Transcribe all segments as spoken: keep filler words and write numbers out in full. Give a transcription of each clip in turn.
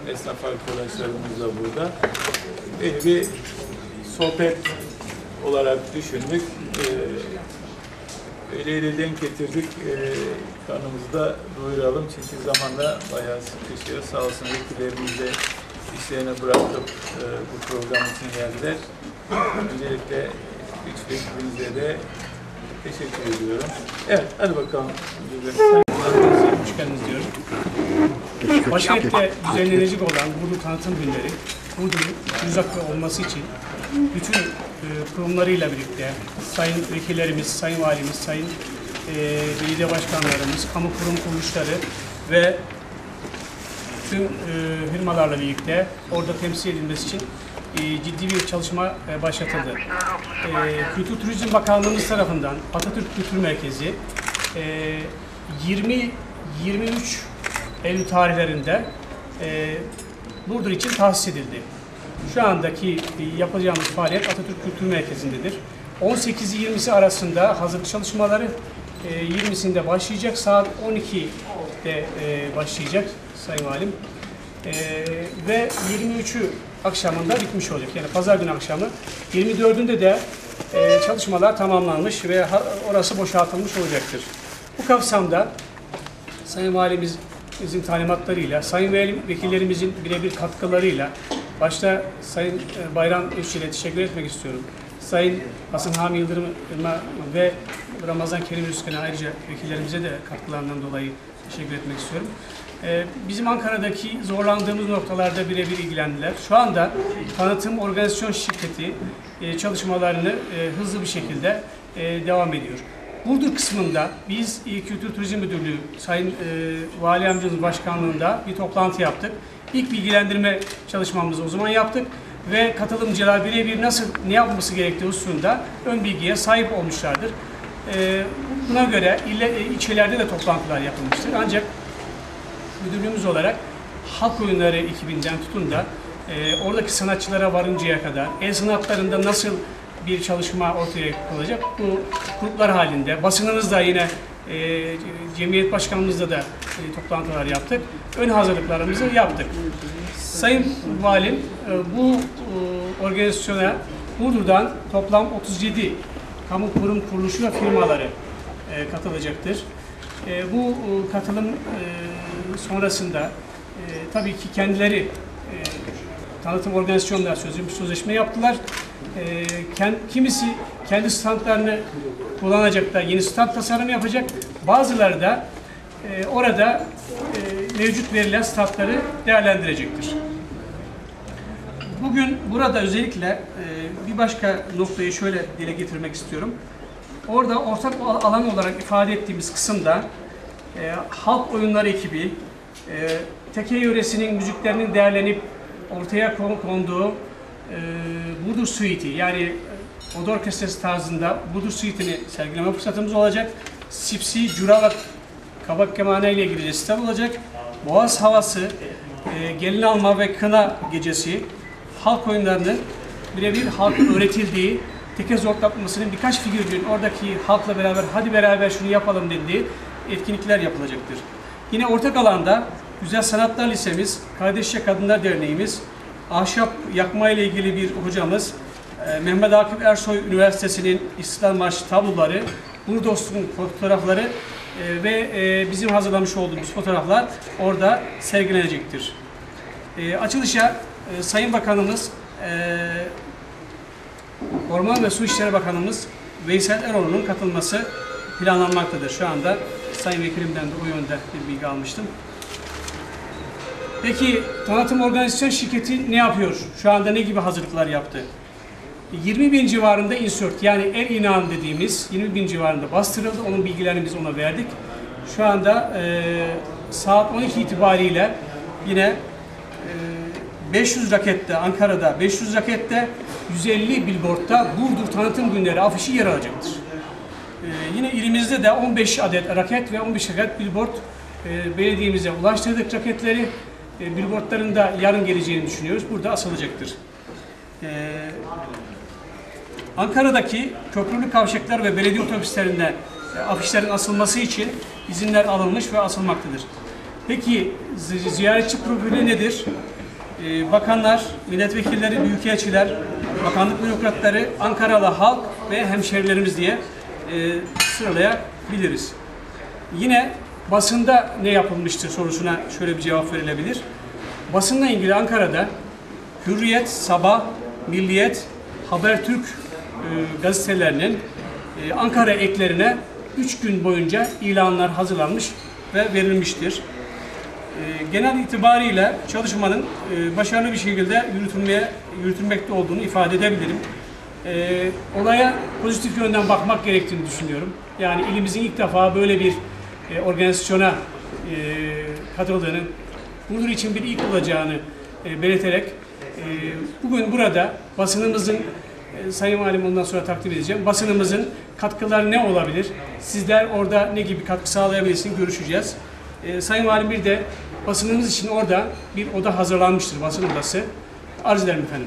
esnaf arkadaşlarımız da burada. Beni bir sohbet olarak düşündük. Öyle denk getirdik. Karnımızı da doyuralım. Çünkü zamanla bayağı sıkışıyor. Sağ olsun vekillerimiz de işlerini bırakıp bu program için geldiler. Öncelikle üç vekilimize de teşekkür ediyorum. Evet, hadi bakalım. Hoş geldiniz diyorum. Başkentte düzenlenecek olan Burdur Tanıtım Günleri, Burdur'un yüzaklı olması için bütün e, kurumlarıyla birlikte sayın vekillerimiz, sayın valimiz, sayın e, belediye başkanlarımız, kamu kurum kuruluşları ve tüm e, firmalarla birlikte orada temsil edilmesi için e, ciddi bir çalışma e, başlatıldı. E, Kültür Turizm Bakanlığımız tarafından Atatürk Kültür Merkezi e, yirmi yirmi üç Eylül tarihlerinde e, Burdur için tahsis edildi. Şu andaki e, yapacağımız faaliyet Atatürk Kültür Merkezi'ndedir. on sekiz yirmisi arasında hazırlık çalışmaları, e, yirmisinde başlayacak, saat on ikide e, başlayacak Sayın Valim. E, ve yirmi üçü akşamında bitmiş olacak. Yani pazar günü akşamı. yirmi dördünde de e, çalışmalar tamamlanmış ve ha, orası boşaltılmış olacaktır. Bu kapsamda Sayın Valimizin talimatlarıyla, Sayın Vekillerimizin birebir katkılarıyla, başta Sayın Bayram Özçelik'e teşekkür etmek istiyorum. Sayın Hasan Hami Yıldırım'a ve Ramazan Kerim Üskü'ne ayrıca vekillerimize de katkılarından dolayı teşekkür etmek istiyorum. Bizim Ankara'daki zorlandığımız noktalarda birebir ilgilendiler. Şu anda tanıtım organizasyon şirketi çalışmalarını hızlı bir şekilde devam ediyor. Burdur kısmında biz İl Kültür Turizm Müdürlüğü, Sayın e, Vali Amcamızın başkanlığında bir toplantı yaptık. İlk bilgilendirme çalışmamızı o zaman yaptık ve katılımcılar birebir nasıl, ne yapması gerektiği hususunda ön bilgiye sahip olmuşlardır. E, buna göre ille, ilçelerde de toplantılar yapılmıştır. Ancak müdürlüğümüz olarak halk oyunları ekibinden tutun da e, oradaki sanatçılara varıncaya kadar, el sanatlarında nasıl bir çalışma ortaya konulacak. Bu gruplar halinde, basınımızda yine e, cemiyet başkanımızla da e, toplantılar yaptık. Ön hazırlıklarımızı yaptık. Sayın Valim, e, bu e, organizasyona Burdur'dan toplam otuz yedi kamu kurum kuruluşu ve firmaları e, katılacaktır. E, bu e, katılım e, sonrasında e, tabii ki kendileri e, tanıtım organizasyonlar sözleşme yaptılar. E, kend, kimisi kendi standlarını kullanacak da yeni stand tasarımı yapacak. Bazıları da e, orada e, mevcut verilen standları değerlendirecektir. Bugün burada özellikle e, bir başka noktayı şöyle dile getirmek istiyorum. Orada ortak alan olarak ifade ettiğimiz kısımda e, halk oyunları ekibi, e, Teke yöresinin müziklerinin değerlenip ortaya konduğu e, Burdur Suite'i, yani oda orkestrası tarzında Burdur Suite'ini sergileme fırsatımız olacak. Sipsi, Curavat, Kabak Kemane ile ilgili resital olacak. Boğaz havası, e, gelin alma ve kına gecesi, halk oyunlarının birebir halkın öğretildiği, teke zortlatmasının birkaç figürün oradaki halkla beraber hadi beraber şunu yapalım dediği etkinlikler yapılacaktır. Yine ortak alanda Güzel Sanatlar Lisemiz, Kardeşçe Kadınlar Derneğimiz, ahşap yakma ile ilgili bir hocamız, Mehmet Akif Ersoy Üniversitesi'nin İstiklal Marşı tabloları, Burdur Dostluğu'nun fotoğrafları ve bizim hazırlamış olduğumuz fotoğraflar orada sergilenecektir. Açılışa Sayın Bakanımız, Orman ve Su İşleri Bakanımız Veysel Eroğlu'nun katılması planlanmaktadır. Şu anda Sayın Vekilimden de o yönde bir bilgi almıştım. Peki tanıtım organizasyon şirketi ne yapıyor? Şu anda ne gibi hazırlıklar yaptı? yirmi bin civarında insert, yani el inan dediğimiz yirmi bin civarında bastırıldı. Onun bilgilerini biz ona verdik. Şu anda e, saat on iki itibariyle yine e, beş yüz rakette, Ankara'da beş yüz rakette, yüz elli billboardta Burdur Tanıtım Günleri afişi yer alacaktır. E, yine ilimizde de on beş adet raket ve on beş adet billboard e, belediyemize ulaştırdık raketleri. E, billboardların da yarın geleceğini düşünüyoruz. Burada asılacaktır. E, Ankara'daki köprülü kavşaklar ve belediye otobüslerinde e, afişlerin asılması için izinler alınmış ve asılmaktadır. Peki ziyaretçi profili nedir? e, bakanlar, milletvekilleri, büyükelçiler, bakanlık bürokratları, Ankaralı halk ve hemşerilerimiz diye e, sıralayabiliriz. Yine basında ne yapılmıştır sorusuna şöyle bir cevap verilebilir. Basınla ilgili Ankara'da Hürriyet, Sabah, Milliyet, Habertürk e, gazetelerinin e, Ankara eklerine üç gün boyunca ilanlar hazırlanmış ve verilmiştir. E, genel itibariyle çalışmanın e, başarılı bir şekilde yürütülmeye, yürütülmekte olduğunu ifade edebilirim. E, olaya pozitif yönden bakmak gerektiğini düşünüyorum. Yani ilimizin ilk defa böyle bir e, organizasyona e, katıldığını, Burdur için bir ilk olacağını e, belirterek e, bugün burada basınımızın, e, Sayın Valim ondan sonra takdim edeceğim, basınımızın katkıları ne olabilir? Sizler orada ne gibi katkı sağlayabilirsiniz görüşeceğiz. E, Sayın Valim bir de basınımız için orada bir oda hazırlanmıştır, basın odası. Arz ederim efendim.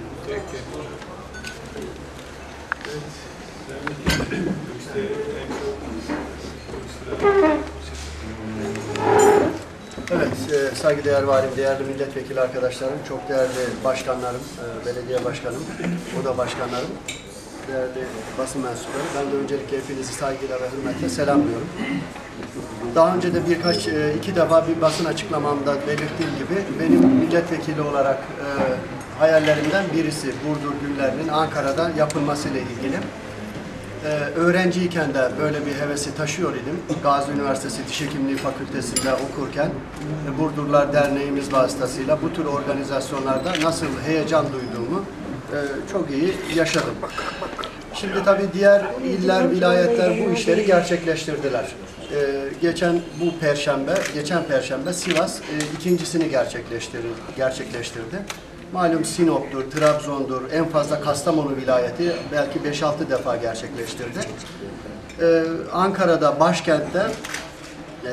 Evet, e, saygıdeğer valim, değerli milletvekili arkadaşlarım, çok değerli başkanlarım, e, belediye başkanım, oda başkanlarım, değerli basın mensupları. Ben de öncelikle hepinizi saygıyla ve hürmetle selamlıyorum. Daha önce de birkaç, e, iki defa bir basın açıklamamda belirttiğim gibi benim milletvekili olarak e, hayallerimden birisi Burdur günlerinin Ankara'da yapılmasıyla ilgili. Ee, öğrenciyken de böyle bir hevesi taşıyor idim. Gazi Üniversitesi Diş Hekimliği Fakültesi'nde okurken e, Burdurlar Derneğimiz vasıtasıyla bu tür organizasyonlarda nasıl heyecan duyduğumu e, çok iyi yaşadım. Şimdi tabii diğer iller, vilayetler bu işleri gerçekleştirdiler. E, geçen bu perşembe, geçen perşembe Sivas e, ikincisini gerçekleştirdi. gerçekleştirdi. Malum Sinop'tur, Trabzon'dur, en fazla Kastamonu vilayeti belki beş altı defa gerçekleştirdi. Ee, Ankara'da, başkentte e,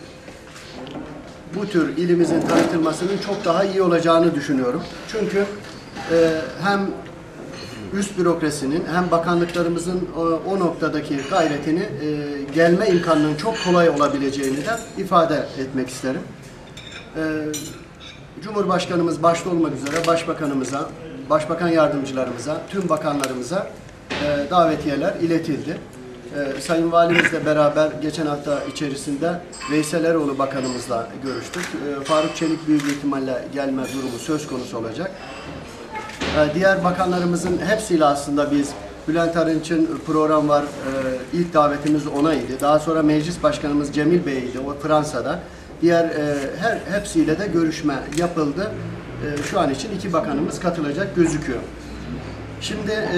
bu tür ilimizin tanıtılmasının çok daha iyi olacağını düşünüyorum. Çünkü e, hem üst bürokrasinin hem bakanlıklarımızın o, o noktadaki gayretini e, gelme imkanının çok kolay olabileceğini de ifade etmek isterim. E, Cumhurbaşkanımız başta olmak üzere başbakanımıza, başbakan yardımcılarımıza, tüm bakanlarımıza e, davetiyeler iletildi. E, Sayın Valimizle beraber geçen hafta içerisinde Veysel Eroğlu Bakanımızla görüştük. E, Faruk Çelik büyük ihtimalle gelme durumu söz konusu olacak. E, diğer bakanlarımızın hepsiyle aslında biz, Bülent Arınç'ın program var, e, ilk davetimiz ona idi. Daha sonra Meclis Başkanımız Cemil Bey'ydi, o Fransa'da. Diğer e, her hepsiyle de görüşme yapıldı. E, şu an için iki bakanımız katılacak gözüküyor. Şimdi e,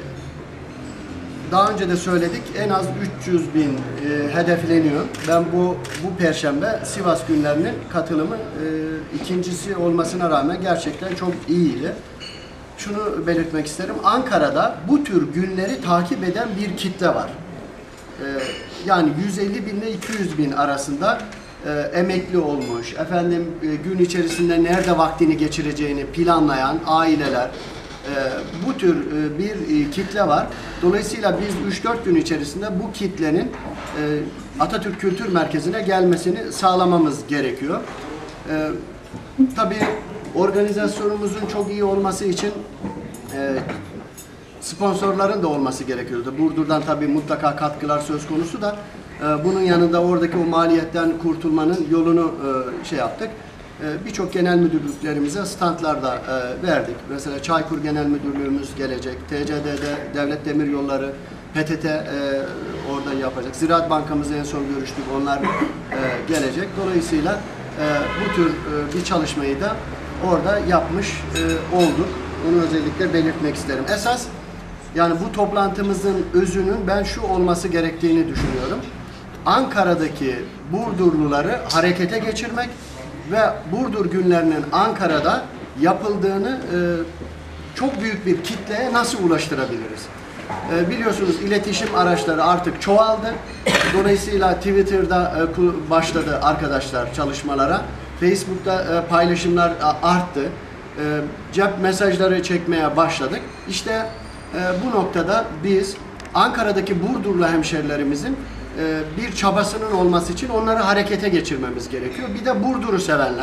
daha önce de söyledik, en az üç yüz bin e, hedefleniyor. Ben bu bu perşembe Sivas günlerinin katılımı e, ikincisi olmasına rağmen gerçekten çok iyiydi. Şunu belirtmek isterim, Ankara'da bu tür günleri takip eden bir kitle var. E, yani yüz elli bin ile iki yüz bin arasında E, emekli olmuş, efendim e, gün içerisinde nerede vaktini geçireceğini planlayan aileler, e, bu tür e, bir e, kitle var. Dolayısıyla biz üç dört gün içerisinde bu kitlenin e, Atatürk Kültür Merkezi'ne gelmesini sağlamamız gerekiyor. E, tabii organizasyonumuzun çok iyi olması için e, sponsorların da olması gerekiyordu. Burdur'dan tabii mutlaka katkılar söz konusu da bunun yanında oradaki o maliyetten kurtulmanın yolunu şey yaptık. Birçok genel müdürlüklerimize standlarda verdik. Mesela Çaykur Genel Müdürlüğümüz gelecek. T C D'de Devlet Demiryolları, P T T orada yapacak. Ziraat Bankamızla en son görüştük. Onlar gelecek. Dolayısıyla bu tür bir çalışmayı da orada yapmış olduk. Onu özellikle belirtmek isterim. Esas yani bu toplantımızın özünün ben şu olması gerektiğini düşünüyorum. Ankara'daki Burdurluları harekete geçirmek ve Burdur günlerinin Ankara'da yapıldığını e, çok büyük bir kitleye nasıl ulaştırabiliriz? E, biliyorsunuz iletişim araçları artık çoğaldı. Dolayısıyla Twitter'da e, başladı arkadaşlar çalışmalara. Facebook'ta e, paylaşımlar e, arttı. E, cep mesajları çekmeye başladık. İşte e, bu noktada biz Ankara'daki Burdurlu hemşerilerimizin bir çabasının olması için onları harekete geçirmemiz gerekiyor. Bir de Burdur'u sevenler,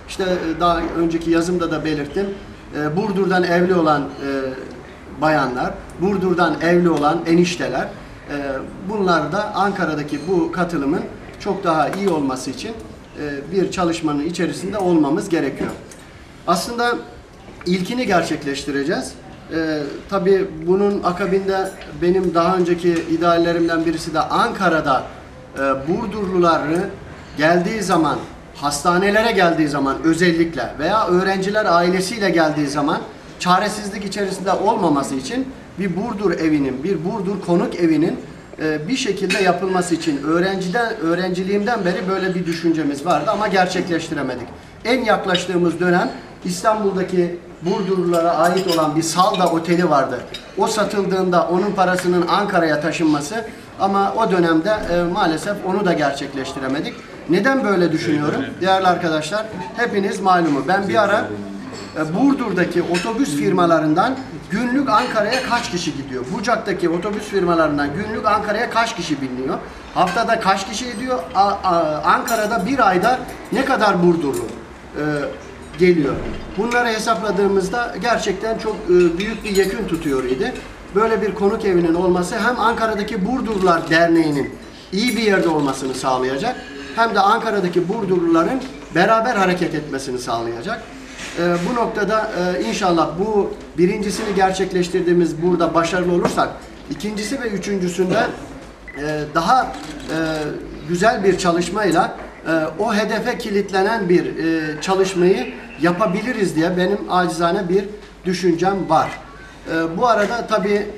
İşte daha önceki yazımda da belirttim. E, Burdur'dan evli olan e, bayanlar, Burdur'dan evli olan enişteler, e, bunlar da Ankara'daki bu katılımın çok daha iyi olması için e, bir çalışmanın içerisinde olmamız gerekiyor. Aslında ilkini gerçekleştireceğiz. Ee, tabii bunun akabinde benim daha önceki ideallerimden birisi de Ankara'da e, Burdurluları geldiği zaman, hastanelere geldiği zaman özellikle veya öğrenciler ailesiyle geldiği zaman çaresizlik içerisinde olmaması için bir Burdur evinin, bir Burdur konuk evinin e, bir şekilde yapılması için öğrenciden, öğrenciliğimden beri böyle bir düşüncemiz vardı ama gerçekleştiremedik. En yaklaştığımız dönem İstanbul'daki Burdurlulara ait olan bir Salda Oteli vardı. O satıldığında onun parasının Ankara'ya taşınması ama o dönemde e, maalesef onu da gerçekleştiremedik. Neden böyle düşünüyorum? Değerli arkadaşlar, hepiniz malumu. Ben bir ara e, Burdur'daki otobüs firmalarından günlük Ankara'ya kaç kişi gidiyor? Bucak'taki otobüs firmalarından günlük Ankara'ya kaç kişi biniyor? Haftada kaç kişi gidiyor? A, a, Ankara'da bir ayda ne kadar Burdurlu e, geliyor? Bunları hesapladığımızda gerçekten çok e, büyük bir yekün tutuyor idi. Böyle bir konuk evinin olması hem Ankara'daki Burdurlular Derneği'nin iyi bir yerde olmasını sağlayacak, hem de Ankara'daki Burdurluların beraber hareket etmesini sağlayacak. E, bu noktada e, inşallah bu birincisini gerçekleştirdiğimiz burada başarılı olursak, ikincisi ve üçüncüsünde e, daha e, güzel bir çalışmayla e, o hedefe kilitlenen bir e, çalışmayı yapabiliriz diye benim acizane bir düşüncem var. E, bu arada tabii e,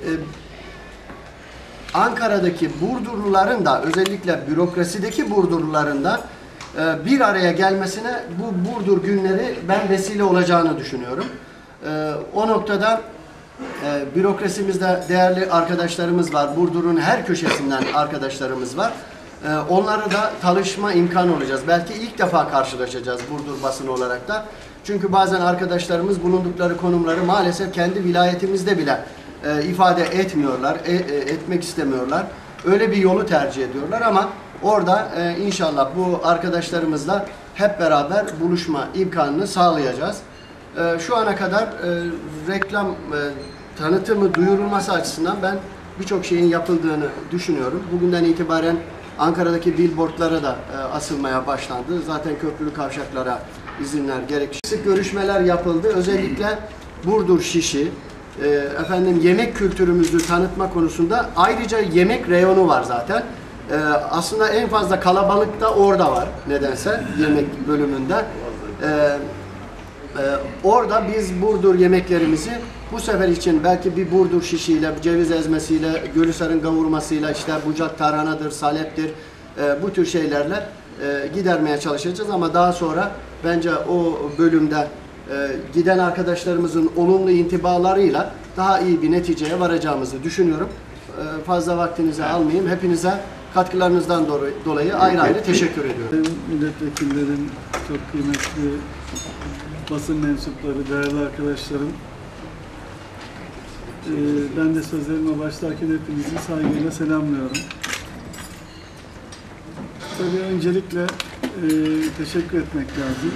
Ankara'daki Burdurluların da özellikle bürokrasideki Burdurluların da e, bir araya gelmesine bu Burdur günleri ben vesile olacağını düşünüyorum. E, o noktada e, bürokrasimizde değerli arkadaşlarımız var. Burdur'un her köşesinden arkadaşlarımız var. E, onları da tanışma imkanı olacağız. Belki ilk defa karşılaşacağız Burdur basını olarak da. Çünkü bazen arkadaşlarımız bulundukları konumları maalesef kendi vilayetimizde bile e, ifade etmiyorlar, e, e, etmek istemiyorlar. Öyle bir yolu tercih ediyorlar ama orada e, inşallah bu arkadaşlarımızla hep beraber buluşma imkanını sağlayacağız. E, şu ana kadar e, reklam e, tanıtımı duyurulması açısından ben birçok şeyin yapıldığını düşünüyorum. Bugünden itibaren Ankara'daki billboardlara da e, asılmaya başlandı. Zaten köprülü kavşaklara izinler gerekli. Sık görüşmeler yapıldı. Özellikle Burdur Şişi, e, efendim yemek kültürümüzü tanıtma konusunda ayrıca yemek reyonu var zaten. E, aslında en fazla kalabalık da orada var nedense yemek bölümünde. E, e, orada biz Burdur yemeklerimizi bu sefer için belki bir Burdur şişiyle, ceviz ezmesiyle, Gülhisar'ın kavurmasıyla, işte bucak tarhanadır, saleptir, e, bu tür şeylerle e, gidermeye çalışacağız ama daha sonra bence o bölümde e, giden arkadaşlarımızın olumlu intibalarıyla daha iyi bir neticeye varacağımızı düşünüyorum. E, fazla vaktinizi almayayım. Hepinize katkılarınızdan dolayı ayrı ayrı teşekkür ediyorum. Milletvekillerim, çok kıymetli basın mensupları, değerli arkadaşlarım. Ee, ben de sözlerime başlarken hepinizi saygıyla selamlıyorum. Tabii öncelikle e, teşekkür etmek lazım.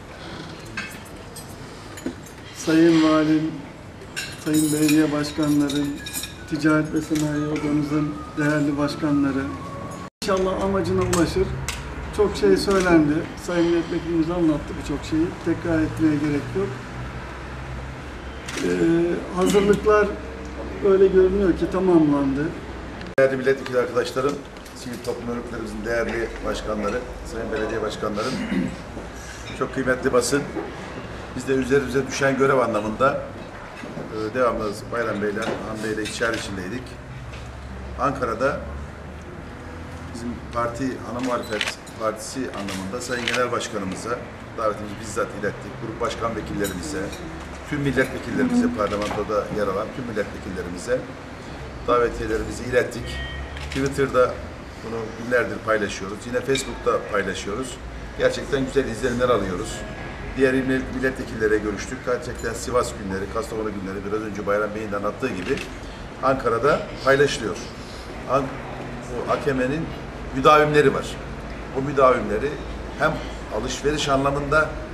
Sayın Valim, Sayın Belediye Başkanlarım, Ticaret ve Sanayi Odamızın değerli başkanları. İnşallah amacına ulaşır. Çok şey söylendi. Sayın Milletvekilimiz anlattı birçok şeyi. Tekrar etmeye gerek yok. Ee, hazırlıklar böyle görünüyor ki tamamlandı. Değerli milletvekili arkadaşlarım, sivil toplum örgütlerimizin değerli başkanları, sayın belediye başkanlarım, çok kıymetli basın, biz de üzerimize düşen görev anlamında e, devamlı Bayram Bey'le, Han Bey'le istişare içindeydik. Ankara'da bizim parti, ana muhalefet partisi anlamında sayın genel başkanımıza davetimizi bizzat ilettik. Grup başkan vekillerimize, tüm milletvekillerimize, parlamentoda yer alan tüm milletvekillerimize davetiyelerimizi ilettik. Twitter'da bunu günlerdir paylaşıyoruz. Yine Facebook'ta paylaşıyoruz. Gerçekten güzel izlenimler alıyoruz. Diğer milletvekillere görüştük. Gerçekten Sivas günleri, Kastamonu günleri biraz önce Bayram Bey'in de anlattığı gibi Ankara'da paylaşılıyor. An bu A K M'nin müdavimleri var. O müdavimleri hem alışveriş anlamında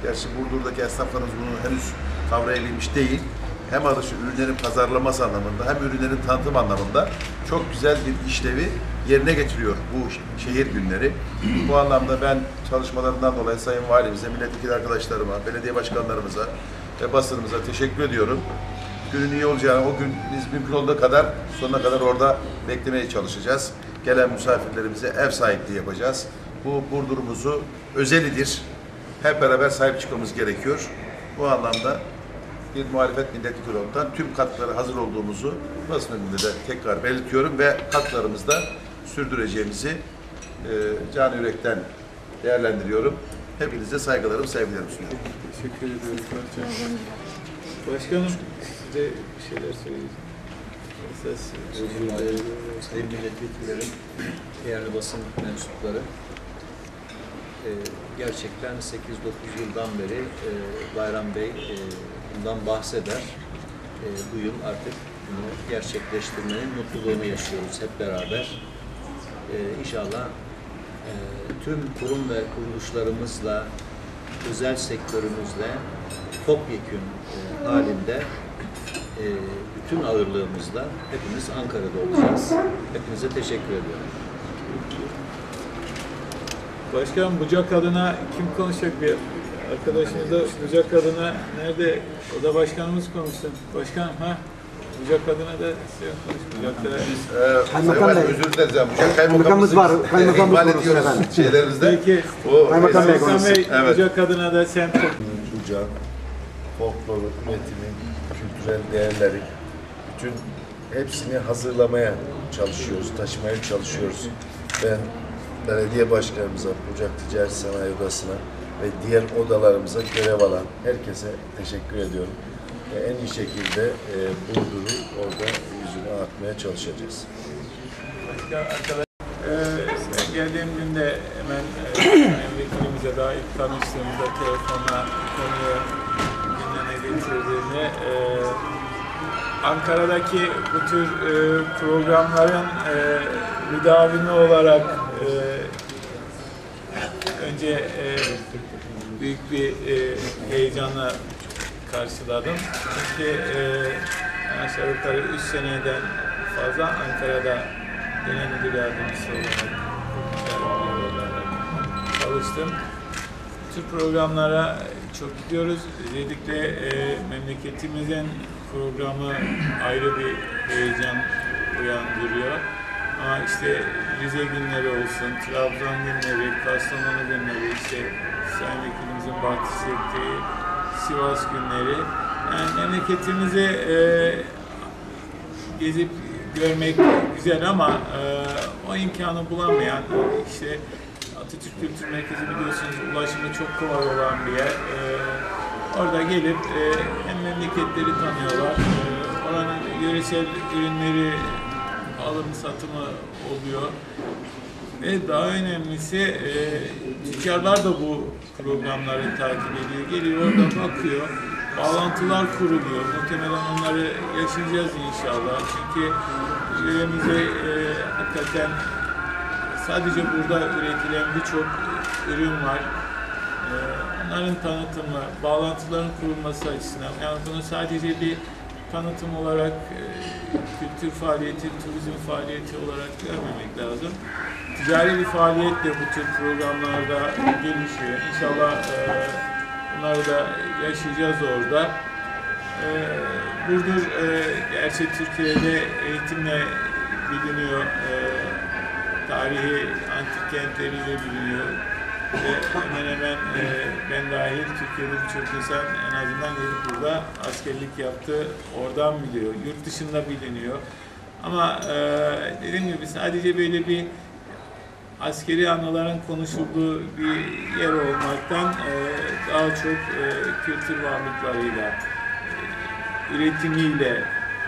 Gerçi Burdur'daki esnaflarımız bunu henüz kavrayabilmiş değil. Hem alışı ürünlerin pazarlaması anlamında hem ürünlerin tanıtım anlamında çok güzel bir işlevi yerine getiriyor bu şehir günleri. Bu anlamda ben çalışmalarından dolayı Sayın Valimize, milletvekili arkadaşlarıma, belediye başkanlarımıza ve basınımıza teşekkür ediyorum. Günün iyi olacağını, o gün biz mümkün olduğu kadar sonuna kadar orada beklemeye çalışacağız. Gelen misafirlerimize ev sahipliği yapacağız. Bu Burdur'umuzu özelidir. Hep beraber sahip çıkmamız gerekiyor. Bu anlamda bir muhalefet milletvekili olarak tüm katkılara hazır olduğumuzu basın önünde de tekrar belirtiyorum ve katkılarımızı da sürdüreceğimizi e, canı yürekten değerlendiriyorum. Hepinize saygılarım, sevgilerimi sunuyorum. Teşekkür ediyoruz. Başkanım, size bir şeyler söyleyeceğim. Esas Sayın milletvekillerim, değerli basın mensupları, e, gerçekten sekiz dokuz yıldan beri e, Bayram Bey e, bundan bahseder. E, bu yıl artık bunu gerçekleştirmenin mutluluğunu yaşıyoruz hep beraber. E, İnşallah e, tüm kurum ve kuruluşlarımızla, özel sektörümüzle topyekün e, halinde e, bütün ağırlığımızla hepimiz Ankara'da olacağız. Hepinize teşekkür ediyorum. Başkanım, Bucak adına kim konuşacak? Bir arkadaşımız da Bucak adına nerede? O da başkanımız konuşsun. Başkanım, ha? Bucak adına da size konuş. Bucak'ta Ee, Kaymakam Sayın Bey. Valim, özür dileriz. Yani. Bucak Kaymakamımız var. Kaymakamımız ihmal konuşsun ediyoruz efendim. şeylerimizde. Peki, O, Kaymakam Bey Başkan konuşsun. Bey, Evet. Bucak adına da sen Bucak, folkloru, üretimi, kültürel değerleri, bütün hepsini hazırlamaya çalışıyoruz, taşımaya çalışıyoruz. Ben belediye başkanımıza, Bucak Ticaret Sanayi Odası'na ve diğer odalarımıza görev alan herkese teşekkür ediyorum. Ve en iyi şekilde e, Burdur'u orada yüzüne atmaya çalışacağız. Başka arkadaş, e, ben geldiğim günde hemen e, vekilimize daha ilk tanıştığımızda telefonla konuyu gündeme getirdiğinde e, Ankara'daki bu tür e, programların e, müdavimi olarak e, önce e, büyük bir e, heyecanla karşıladım. Çünkü e, aşağı yukarı üç seneden fazla Ankara'da genel müdür yardımcısı olarak çalıştım. Bu tür programlara çok gidiyoruz. Özellikle e, memleketimizin programı ayrı bir heyecan uyandırıyor. Ama işte Rize günleri olsun, Trabzon günleri, Kastamonu günleri, işte Sayın Vekilimizin bahsi ettiği Sivas günleri. Yani memleketimizi e, gezip görmek güzel ama e, o imkanı bulamayan, işte Atatürk Kültür Merkezi biliyorsunuz ulaşımı çok kolay olan bir yer. E, orada gelip e, hem memleketleri tanıyorlar, e, oranın yöresel ürünleri alım satımı oluyor. Ve daha önemlisi e, tüccarlar da bu programları takip ediyor. Geliyor orada bakıyor. Bağlantılar kuruluyor. Muhtemelen onları yaşayacağız inşallah. Çünkü ülkemizde e, hakikaten sadece burada üretilen birçok ürün var. E, onların tanıtımı, bağlantıların kurulması açısından, yani bunu sadece bir tanıtım olarak, e, kültür faaliyeti, turizm faaliyeti olarak görmemek lazım. Ticari bir faaliyet de bu tür programlarda gelişiyor. İnşallah e, bunları da yaşayacağız orada. E, Burdur, e, gerçi Türkiye'de eğitimle biliniyor, e, tarihi antik kentleriyle biliniyor. Ve hemen hemen e, ben dahil Türkiye'de birçok insan en azından gelip burada askerlik yaptı, oradan biliyor. Yurt dışında biliniyor. Ama e, dediğim gibi sadece böyle bir askeri anıların konuşulduğu bir yer olmaktan e, daha çok e, kültür varlıklarıyla, e, üretimiyle,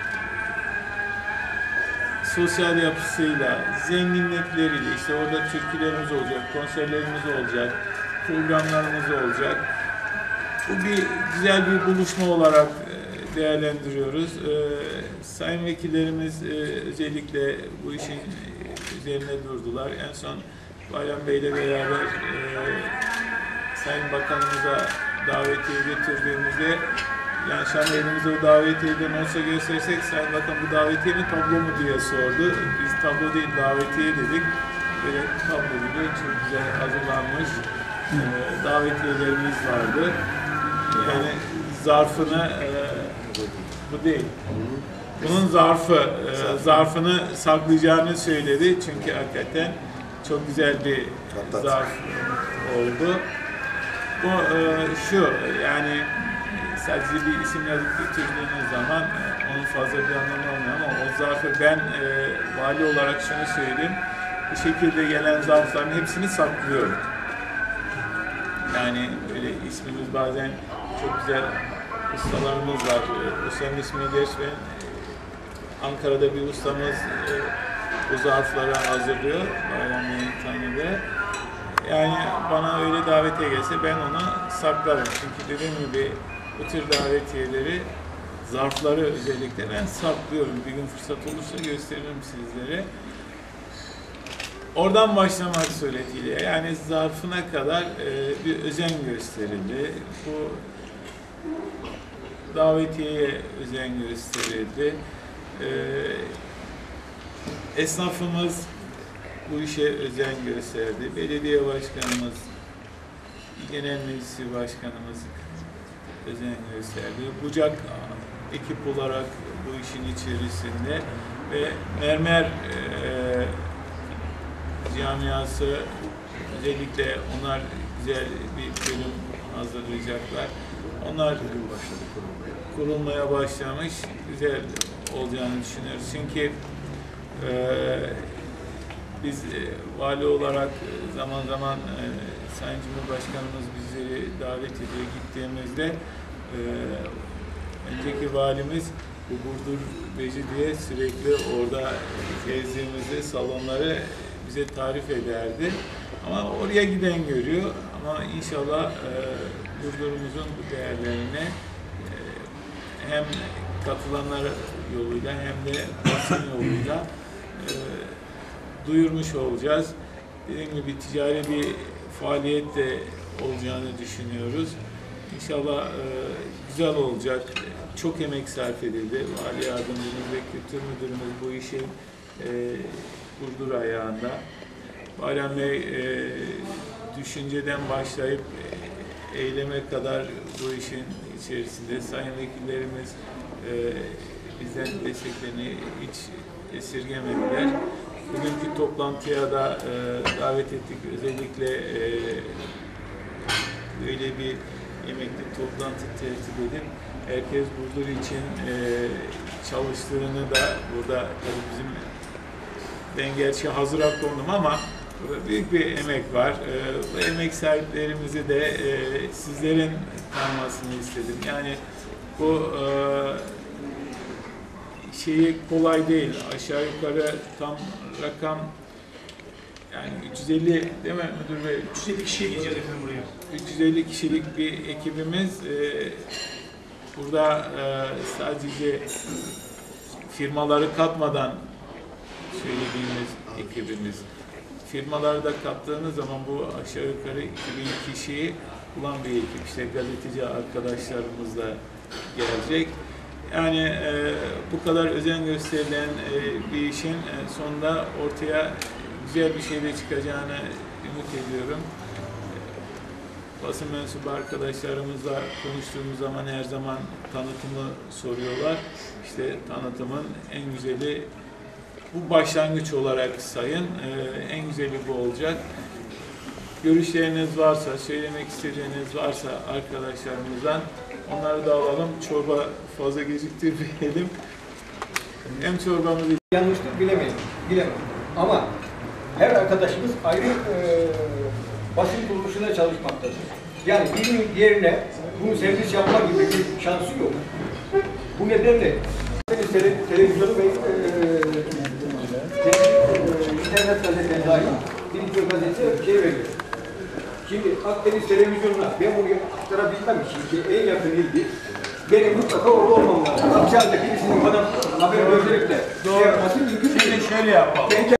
sosyal yapısıyla, zenginlikleriyle, işte orada türkülerimiz olacak, konserlerimiz olacak, programlarımız olacak. Bu bir güzel bir buluşma olarak e, değerlendiriyoruz. E, sayın vekillerimiz e, özellikle bu işin üzerine durdular. En son Bayram Bey ile beraber e, Sayın Bakanımıza davetiye getirdiğimizde, yani Şam elimizde o davetiyeden olsa göstersek, Sayın Bakan bu davetiye mi tablo mu diye sordu. Biz tablo değil davetiye dedik. Böyle tablo gibi çok güzel hazırlanmış e, davetiyelerimiz vardı. Yani zarfını, e, bu değil. Bunun zarfı, e, zarfını saklayacağını söyledi. Çünkü hakikaten çok güzel bir zarf oldu. Bu e, şu, yani sadece bir isim yazıp getirdiğiniz zaman e, onun fazla bir anlamı olmuyor ama o zarfı ben e, vali olarak şunu söyleyeyim. Bu şekilde gelen zarfların hepsini saklıyorum. Yani öyle ismimiz bazen çok güzel ustalarımız var. E, ustanın ismini geçmeyin. Ankara'da bir ustamız e, bu zarfları hazırlıyor. Bayram Yönetmeni'de. Yani bana öyle davetiye gelse ben onu saklarım. Çünkü dediğim gibi bu tür davetiyeleri, zarfları özellikle ben saklıyorum. Bir gün fırsat olursa gösteririm sizlere. Oradan başlamak suretiyle, yani zarfına kadar e, bir özen gösterildi. Bu davetiyeye özen gösterildi. E, esnafımız bu işe özen gösterdi. Belediye başkanımız, genel meclis başkanımız özen gösterdi. Bucak ekip olarak bu işin içerisinde ve mermer e, camiası, özellikle onlar güzel bir bölüm hazırlayacaklar. Onlar kurulmaya başlamış, güzel olacağını düşünüyoruz. Çünkü e, biz e, vali olarak e, zaman zaman e, Sayın Cumhurbaşkanımız bizleri davet ediyor, gittiğimizde e, önceki valimiz bu Burdur Beci sürekli orada gezdiğimizde salonları bize tarif ederdi. Ama oraya giden görüyor. Ama inşallah e, Burdur'umuzun bu değerlerini e, hem katılanlar yoluyla hem de basın yoluyla e, duyurmuş olacağız. Dediğim gibi ticari bir faaliyet de olacağını düşünüyoruz. İnşallah e, güzel olacak. Çok emek sarf edildi. Vali yardımcımız ve kültür müdürümüz bu işin e, Burdur ayağında. Bayram Bey e, düşünceden başlayıp e, eyleme kadar bu işin içerisinde. Sayın vekillerimiz e, bizden desteklerini hiç esirgemediler. Bugünkü toplantıya da e, davet ettik. Özellikle e, böyle bir yemekli toplantı tertip edip herkes Burdur için e, çalıştığını da burada tabii bizim, ben gerçi hazıra kondum ama büyük bir emek var. E, bu emek sahiplerimizi de e, sizlerin tanımasını istedim. Yani bu e, şeyi kolay değil. Aşağı yukarı tam rakam yani üç yüz elli değil mi müdür bey? üç yüz elli kişiye gideceğiz efendim buraya. üç yüz elli kişilik bir ekibimiz. Ee, burada e, sadece firmaları katmadan söylediğimiz ekibimiz. Firmaları da kattığınız zaman bu aşağı yukarı iki bin kişiyi bulan bir ekip. İşte gazeteci arkadaşlarımız da gelecek. Yani e, bu kadar özen gösterilen e, bir işin e, sonunda ortaya güzel bir şey de çıkacağını ümit ediyorum. E, basın mensubu arkadaşlarımızla konuştuğumuz zaman her zaman tanıtımı soruyorlar. İşte tanıtımın en güzeli bu başlangıç olarak sayın. E, en güzeli bu olacak. Görüşleriniz varsa, söylemek istediğiniz varsa arkadaşlarımızdan onları da alalım. Çorba fazla geciktirmeyelim. Hem çorbamızı... Yanlıştır bilemeyiz, bilemem. Ama her arkadaşımız ayrı e, basın kuruluşuna çalışmaktadır. Yani birinin diğerine bunu servis yapma gibi bir şansı yok. Bu nedenle tele, televizyonu ve e, e, internet gazetesi dahil bir gazete şey veriyor. Şimdi Akdeniz televizyonuna ben bunu aktarabilmem için ki en yakın ilgi benim mutlaka orada olmam lazım. Aksi halde birisinin bana haber gönderip de Doğru. şey yapması mümkün değil. Şimdi şöyle yapalım.